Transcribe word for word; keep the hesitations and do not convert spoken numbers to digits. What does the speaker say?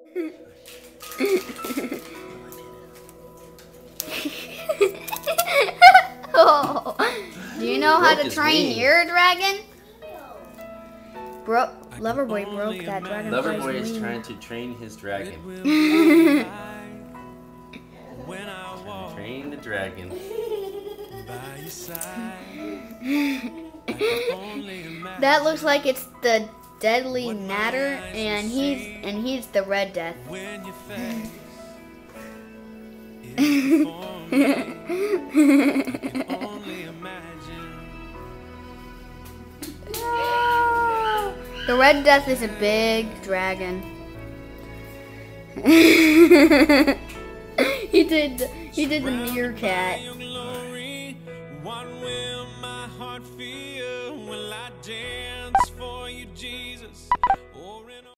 Oh. Do you know how Broke to his train wing. your dragon? Bro, Loverboy broke that dragon. Loverboy is trying to train his dragon. Trying to train the dragon. That looks like it's the Deadly Natter, and he's and he's the Red Death. The Red Death is a big dragon. he did he did the meerkat.